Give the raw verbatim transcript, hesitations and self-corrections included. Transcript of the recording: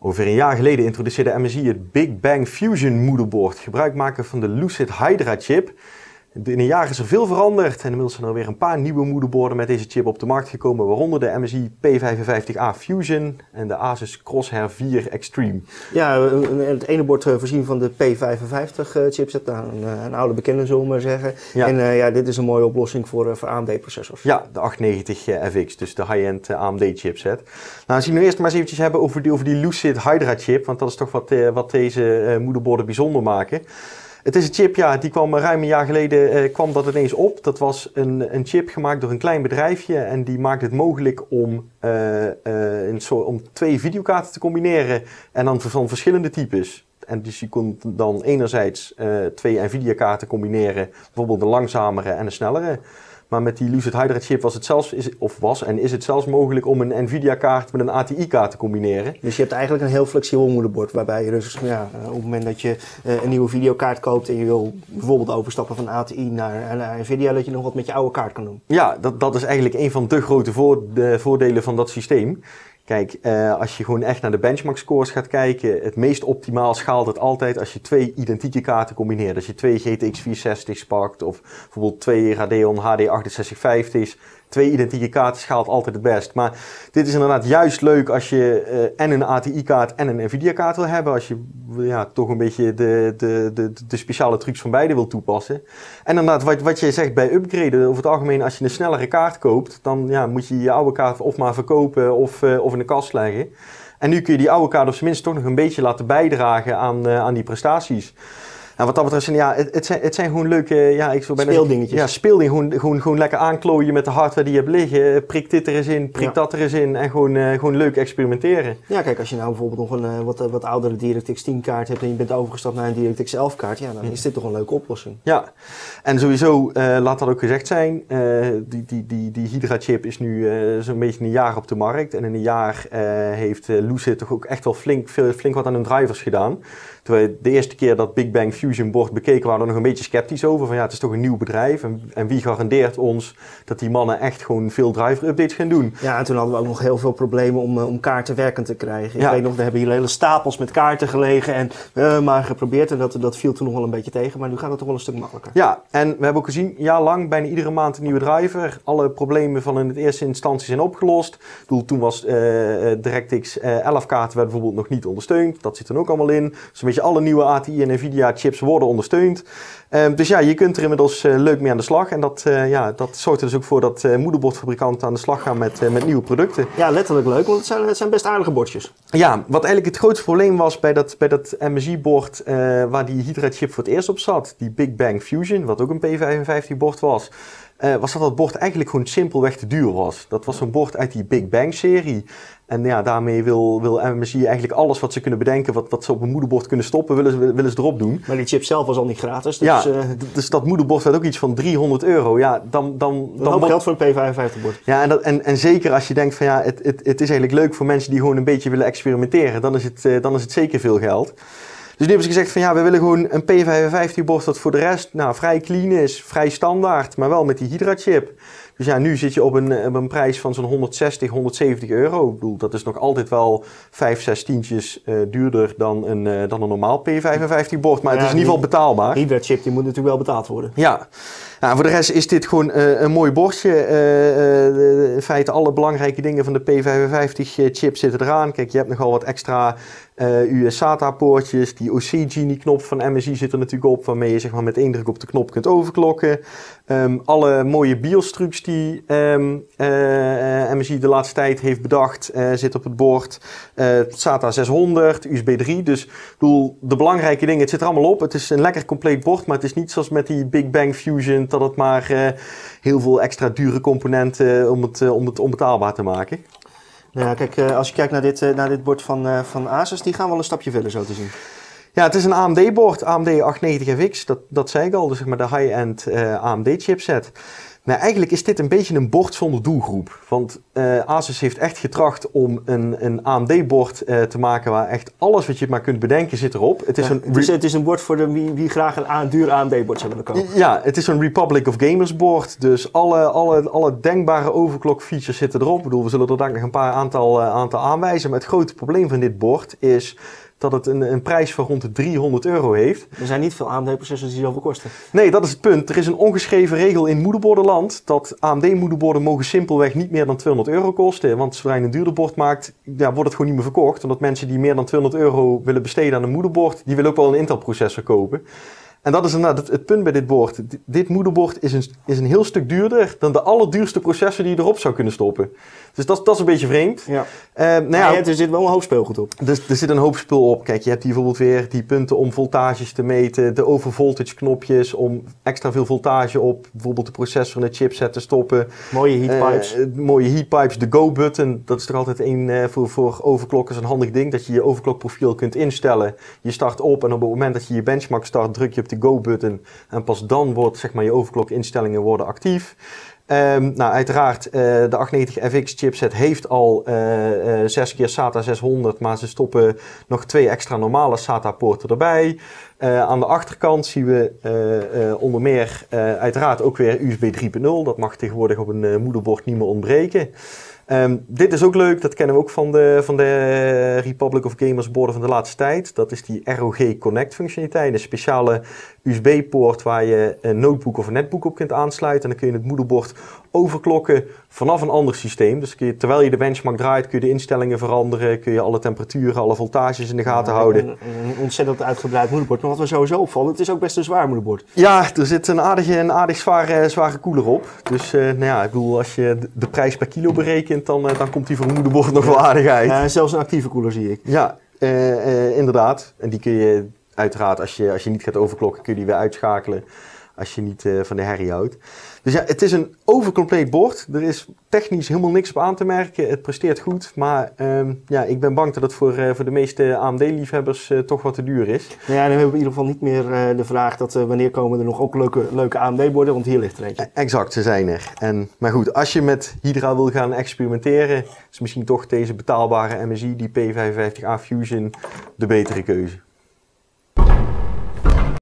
Ongeveer een jaar geleden introduceerde M S I het Big Bang Fusion moederbord, gebruikmaker van de Lucid Hydra chip. In een jaar is er veel veranderd en inmiddels zijn er weer een paar nieuwe moederborden met deze chip op de markt gekomen, waaronder de M S I P vijfenvijftig A Fusion en de Asus Crosshair vier Extreme. Ja, het ene bord voorzien van de P vijfenvijftig chipset, nou, een, een oude bekende zullen we maar zeggen. Ja. En uh, ja, dit is een mooie oplossing voor, voor A M D processors. Ja, de achtentnegentig F X, dus de high-end A M D chipset. Nou, als we nu eerst maar eens eventjes hebben over die, over die Lucid Hydra chip, want dat is toch wat, uh, wat deze uh, moederborden bijzonder maken. Het is een chip, ja, die kwam ruim een jaar geleden eh, kwam dat ineens op. Dat was een, een chip gemaakt door een klein bedrijfje en die maakt het mogelijk om, uh, uh, een soort, om twee videokaarten te combineren en dan van verschillende types. En dus je kon dan enerzijds uh, twee Nvidia-kaarten combineren, bijvoorbeeld een langzamere en een snellere. Maar met die Lucid Hydra chip was het zelfs, is, of was en is het zelfs mogelijk om een Nvidia-kaart met een A T I-kaart te combineren. Dus je hebt eigenlijk een heel flexibel moederbord, waarbij je dus ja, op het moment dat je uh, een nieuwe videokaart koopt en je wil bijvoorbeeld overstappen van A T I naar, naar Nvidia, dat je nog wat met je oude kaart kan doen. Ja, dat, dat is eigenlijk een van de grote voor, de voordelen van dat systeem. Kijk, uh, als je gewoon echt naar de benchmark scores gaat kijken, het meest optimaal schaalt het altijd als je twee identieke kaarten combineert. Als je twee G T X vierhonderdzestig's pakt of bijvoorbeeld twee Radeon H D achtenzestig vijftig's. Twee identieke kaarten schaalt altijd het best. Maar dit is inderdaad juist leuk als je uh, en een A T I-kaart en een Nvidia-kaart wil hebben. Als je ja, toch een beetje de, de, de, de speciale trucs van beide wil toepassen. En inderdaad, wat, wat je zegt bij upgraden, over het algemeen als je een snellere kaart koopt, dan ja, moet je je oude kaart of maar verkopen of, uh, of in de kast leggen. En nu kun je die oude kaart op zijn minst toch nog een beetje laten bijdragen aan, uh, aan die prestaties. En wat dat betreft zijn, ja, het, het, zijn, het zijn gewoon leuke ja, ik zou bijna speeldingetjes. Ja, speeldingen. Gewoon, gewoon, gewoon lekker aanklooien met de hardware die je hebt liggen. Prik dit er eens in, prik ja. dat er eens in. En gewoon, uh, gewoon leuk experimenteren. Ja, kijk, als je nou bijvoorbeeld nog een uh, wat, uh, wat oudere DirectX tien kaart hebt en je bent overgestapt naar een DirectX elf kaart, ja, dan is dit toch een leuke oplossing. Ja, en sowieso, uh, laat dat ook gezegd zijn, uh, die, die, die, die Hydra chip is nu uh, zo'n beetje een jaar op de markt. En in een jaar uh, heeft uh, Lucid toch ook echt wel flink, veel, flink wat aan hun drivers gedaan. Terwijl de eerste keer dat Big Bang Fusion bord bekeken waren we nog een beetje sceptisch over. Van ja, het is toch een nieuw bedrijf. En, en wie garandeert ons dat die mannen echt gewoon veel driver updates gaan doen? Ja, en toen hadden we ook nog heel veel problemen om, om kaarten werkend te krijgen. Ja. Ik weet nog, we hebben hier hele stapels met kaarten gelegen en uh, maar geprobeerd. En dat, dat viel toen nog wel een beetje tegen. Maar nu gaat het toch wel een stuk makkelijker. Ja, en we hebben ook gezien, jaarlang, bijna iedere maand een nieuwe driver. Alle problemen van in de eerste instantie zijn opgelost. Ik bedoel, toen was uh, DirectX uh, elf kaarten werd bijvoorbeeld nog niet ondersteund. Dat zit er ook allemaal in. Dus een beetje alle nieuwe A T I en Nvidia chips worden ondersteund. Um, dus ja, je kunt er inmiddels uh, leuk mee aan de slag. En dat, uh, ja, dat zorgt er dus ook voor dat uh, moederbordfabrikanten aan de slag gaan met, uh, met nieuwe producten. Ja, letterlijk leuk, want het zijn, het zijn best aardige bordjes. Ja, wat eigenlijk het grootste probleem was bij dat, bij dat M S I-bord uh, waar die Hydra chip voor het eerst op zat, die Big Bang Fusion, wat ook een P vijfenvijftig bord was, uh, was dat dat bord eigenlijk gewoon simpelweg te duur was. Dat was zo'n bord uit die Big Bang serie. En ja, daarmee wil, wil M S I eigenlijk alles wat ze kunnen bedenken, wat, wat ze op een moederbord kunnen stoppen, willen ze, willen ze erop doen. Maar die chip zelf was al niet gratis. Dus, ja, uh, dus dat moederbord werd ook iets van driehonderd euro. Ja, dan, dan, dan hoop geld voor een P vijfenvijftig bord. Ja, en, dat, en, en zeker als je denkt van ja, het, het, het is eigenlijk leuk voor mensen die gewoon een beetje willen experimenteren, dan is het, uh, dan is het zeker veel geld. Dus nu hebben ze gezegd van ja, we willen gewoon een P vijfenvijftig bord dat voor de rest nou, vrij clean is, vrij standaard, maar wel met die Hydra chip. Dus ja, nu zit je op een, op een prijs van zo'n honderdzestig, honderdzeventig euro. Ik bedoel, dat is nog altijd wel vijf, zes tientjes uh, duurder dan een, uh, dan een normaal P vijfenvijftig bord. Maar ja, het is in ieder geval betaalbaar. Die Hydra chip die moet natuurlijk wel betaald worden. Ja. Nou, voor de rest is dit gewoon uh, een mooi bordje. Uh, uh, in feite alle belangrijke dingen van de P vijfenvijftig chip zitten eraan. Kijk, je hebt nogal wat extra uh, U S SATA poortjes. Die O C Genie knop van M S I zit er natuurlijk op, waarmee je zeg maar, met één druk op de knop kunt overklokken. Um, alle mooie BIOS trucs die um, uh, M S I de laatste tijd heeft bedacht, uh, zit op het bord. Uh, SATA zeshonderd, U S B drie. Dus ik bedoel, de belangrijke dingen, het zit er allemaal op. Het is een lekker compleet bord, maar het is niet zoals met die Big Bang Fusion, dat het maar uh, heel veel extra dure componenten om het, uh, om het onbetaalbaar te maken. Nou ja, kijk, uh, als je kijkt naar dit, uh, naar dit bord van, uh, van Asus, die gaan wel een stapje verder zo te zien. Ja, het is een A M D-bord, A M D achtentnegentig F X, dat, dat zei ik al, dus zeg maar de high-end uh, A M D-chipset. Nou, eigenlijk is dit een beetje een bord zonder doelgroep. Want uh, Asus heeft echt getracht om een, een A M D-bord uh, te maken waar echt alles wat je maar kunt bedenken zit erop. Het is, ja, een, het is, het is een bord voor de, wie, wie graag een, een duur A M D-bord zou willen kopen. Ja, het is een Republic of Gamers bord. Dus alle, alle, alle denkbare overclock features zitten erop. Ik bedoel, we zullen er dan nog een paar aantal, uh, aantal aanwijzen. Maar het grote probleem van dit bord is dat het een, een prijs van rond de driehonderd euro heeft. Er zijn niet veel A M D-processors die zoveel kosten. Nee, dat is het punt. Er is een ongeschreven regel in moederbordenland dat A M D-moederborden mogen simpelweg niet meer dan tweehonderd euro kosten. Want zodra je een duurder bord maakt, ja, wordt het gewoon niet meer verkocht. Omdat mensen die meer dan tweehonderd euro willen besteden aan een moederbord, die willen ook wel een Intel-processor kopen. En dat is inderdaad het, het punt bij dit bord. D- dit moederbord is een, is een heel stuk duurder dan de allerduurste processor die je erop zou kunnen stoppen. Dus dat, dat is een beetje vreemd. Ja. Uh, nou ja, ja, er zit wel een hoop speelgoed op. Dus er zit een hoop spul op. Kijk, je hebt hier bijvoorbeeld weer die punten om voltages te meten. De overvoltage knopjes om extra veel voltage op bijvoorbeeld de processor en de chipset te stoppen. Mooie heatpipes. Uh, mooie heatpipes. De go-button, dat is toch altijd een uh, voor, voor overclockers een handig ding. Dat je je overclockprofiel kunt instellen. Je start op en op het moment dat je je benchmark start, druk je op de go-button. En pas dan wordt zeg maar je overclock instellingen worden actief. Um, nou, uiteraard, uh, de achtentachtig F X chipset heeft al uh, uh, zes keer SATA zeshonderd, maar ze stoppen nog twee extra normale SATA poorten erbij. Uh, aan de achterkant zien we uh, uh, onder meer uh, uiteraard ook weer U S B drie punt nul. Dat mag tegenwoordig op een uh, moederbord niet meer ontbreken. Um, dit is ook leuk, dat kennen we ook van de, van de Republic of Gamers borden van de laatste tijd. Dat is die R O G Connect functionaliteit, een speciale U S B-poort waar je een notebook of een netbook op kunt aansluiten. En dan kun je het moederbord overklokken vanaf een ander systeem. Dus kun je, terwijl je de benchmark draait, kun je de instellingen veranderen, kun je alle temperaturen, alle voltages in de gaten ja, houden. Een, een ontzettend uitgebreid moederbord, maar wat we sowieso opvallen, het is ook best een zwaar moederbord. Ja, er zit een aardige, een aardig zware, zware koeler op. Dus uh, nou ja, ik bedoel, als je de prijs per kilo berekent, dan, uh, dan komt die voor een moederbord nog wel aardig uit. Ja, zelfs een actieve koeler zie ik. Ja, uh, uh, inderdaad. En die kun je uiteraard, als je, als je niet gaat overklokken, kun je die weer uitschakelen. Als je niet uh, van de herrie houdt. Dus ja, het is een overcompleet bord. Er is technisch helemaal niks op aan te merken. Het presteert goed. Maar um, ja, ik ben bang dat het voor, uh, voor de meeste A M D-liefhebbers uh, toch wat te duur is. Nou ja, dan hebben we in ieder geval niet meer uh, de vraag dat uh, wanneer komen er nog ook leuke, leuke A M D-borden. Want hier ligt er eentje. Exact, ze zijn er. En, maar goed, als je met Hydra wil gaan experimenteren, is misschien toch deze betaalbare M S I, die P vijfenvijftig A Fusion, de betere keuze.